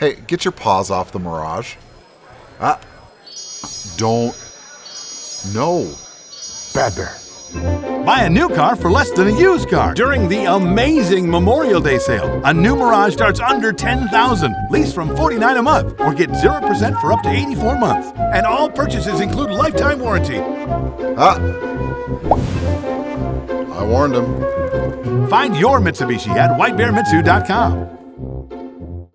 Hey, get your paws off the Mirage. Ah. Don't. No. Bad Bear. Buy a new car for less than a used car during the amazing Memorial Day sale. A new Mirage starts under $10,000, lease from $49 a month, or get 0% for up to 84 months. And all purchases include lifetime warranty. Ah. I warned him. Find your Mitsubishi at whitebearmitsu.com.